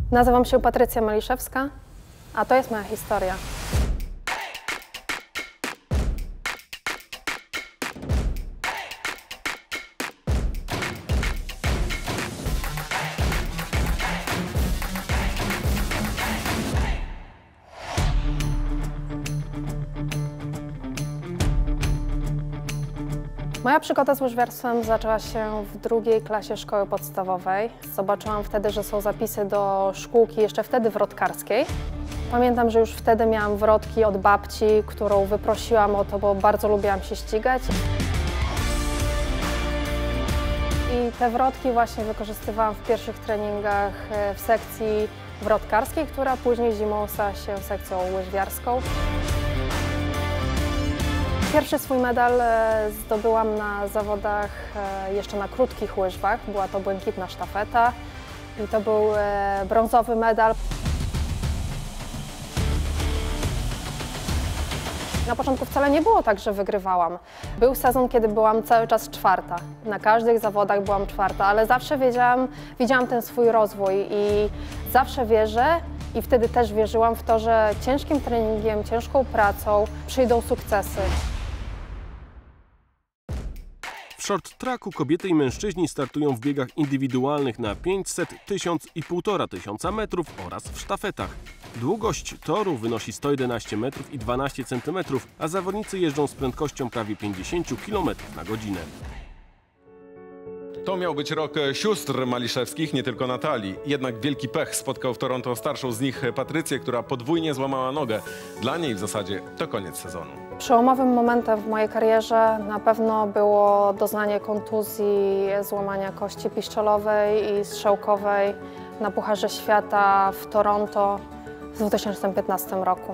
Nazywam się Patrycja Maliszewska, a to jest moja historia. Moja przygoda z łyżwiarstwem zaczęła się w drugiej klasie szkoły podstawowej. Zobaczyłam wtedy, że są zapisy do szkółki jeszcze wtedy wrotkarskiej. Pamiętam, że już wtedy miałam wrotki od babci, którą wyprosiłam o to, bo bardzo lubiłam się ścigać. I te wrotki właśnie wykorzystywałam w pierwszych treningach w sekcji wrotkarskiej, która później zimą stała się sekcją łyżwiarską. Pierwszy swój medal zdobyłam na zawodach jeszcze na krótkich łyżwach. Była to błękitna sztafeta i to był brązowy medal. Na początku wcale nie było tak, że wygrywałam. Był sezon, kiedy byłam cały czas czwarta. Na każdych zawodach byłam czwarta, ale zawsze widziałam ten swój rozwój i zawsze wierzę i wtedy też wierzyłam w to, że ciężkim treningiem, ciężką pracą przyjdą sukcesy. W short tracku kobiety i mężczyźni startują w biegach indywidualnych na 500, 1000 i 1500 metrów oraz w sztafetach. Długość toru wynosi 111 metrów i 12 cm, a zawodnicy jeżdżą z prędkością prawie 50 km na godzinę. To miał być rok sióstr Maliszewskich, nie tylko Natalii. Jednak wielki pech spotkał w Toronto starszą z nich Patrycję, która podwójnie złamała nogę. Dla niej w zasadzie to koniec sezonu. Przełomowym momentem w mojej karierze na pewno było doznanie kontuzji, złamania kości piszczelowej i strzałkowej na Pucharze Świata w Toronto w 2015 roku.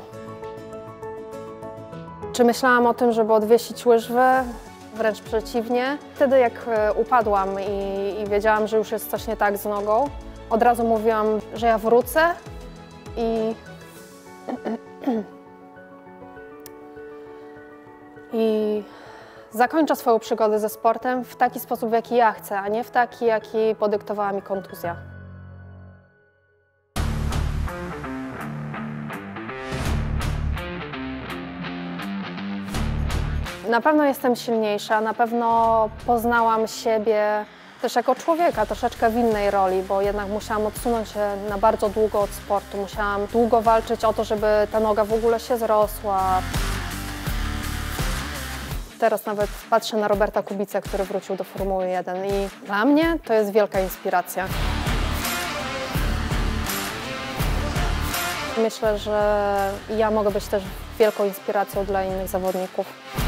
Czy myślałam o tym, żeby odwiesić łyżwy? Wręcz przeciwnie. Wtedy jak upadłam i wiedziałam, że już jest coś nie tak z nogą, od razu mówiłam, że ja wrócę i zakończę swoją przygodę ze sportem w taki sposób, w jaki ja chcę, a nie w taki, jaki podyktowała mi kontuzja. Na pewno jestem silniejsza, na pewno poznałam siebie też jako człowieka, troszeczkę w innej roli, bo jednak musiałam odsunąć się na bardzo długo od sportu. Musiałam długo walczyć o to, żeby ta noga w ogóle się zrosła. Teraz nawet patrzę na Roberta Kubicę, który wrócił do Formuły 1 i dla mnie to jest wielka inspiracja. Myślę, że ja mogę być też wielką inspiracją dla innych zawodników.